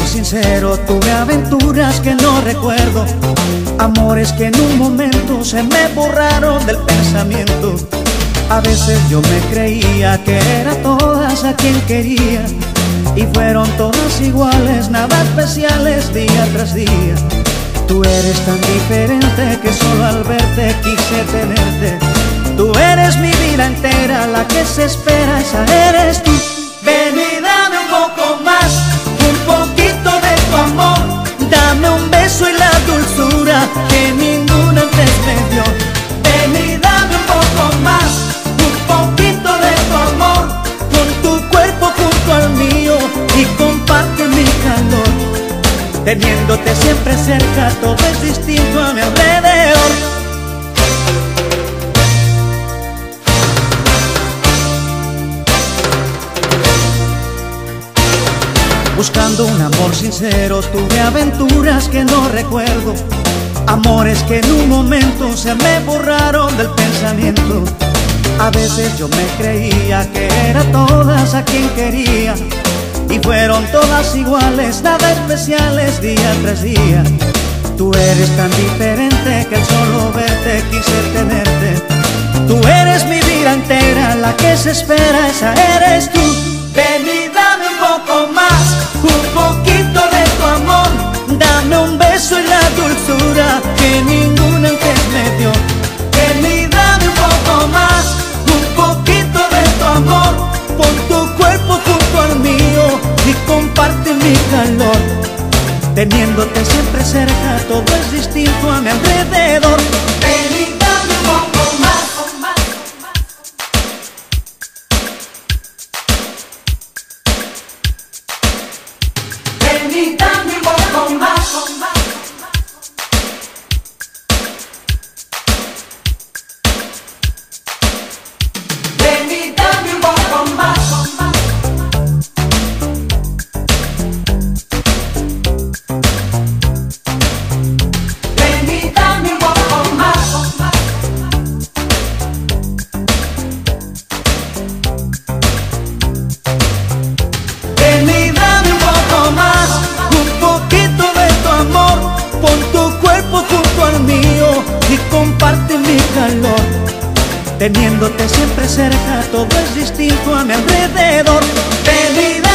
sincero, tuve aventuras que no recuerdo, amores que en un momento se me borraron del pensamiento. A veces yo me creía que era todas a quien quería, y fueron todas iguales, nada especiales día tras día. Tú eres tan diferente que solo al verte quise tenerte. Tú eres mi vida entera, la que se espera, esa eres tú. Ven y dame un poco más, un poquito de tu amor. Dame un beso y la dulzura que ninguna antes me dio. Ven y dame un poco más, un poquito de tu amor. Pon tu cuerpo junto al mío y comparte mi calor. Teniéndote siempre cerca, todo es distinto a mi alrededor. Buscando un amor sincero, tuve aventuras que no recuerdo, amores que en un momento se me borraron del pensamiento. A veces yo me creía que era todas a quien quería, y fueron todas iguales, nada especiales día tras día. Tú eres tan diferente que al solo verte quise tenerte. Tú eres mi vida entera, la que se espera, esa eres tú. Ven y dame un poco más, un poquito de tu amor. Dame un beso y la dulzura que ninguna antes me dio. Ven y dame un poco más, un poquito de tu amor. Pon tu cuerpo junto al mío y comparte mi calor. Teniéndote siempre cerca, todo es distinto a mi alrededor. Ven y dame un poco más. Ven y dame un poco más. Ven y dame un poco más. Ven y dame un poco más. Ven y dame un poco más, un poquito de tu amor. Pon tu cuerpo junto al mío y comparte mi calor. Teniéndote siempre cerca, todo es distinto a mi alrededor. Ven y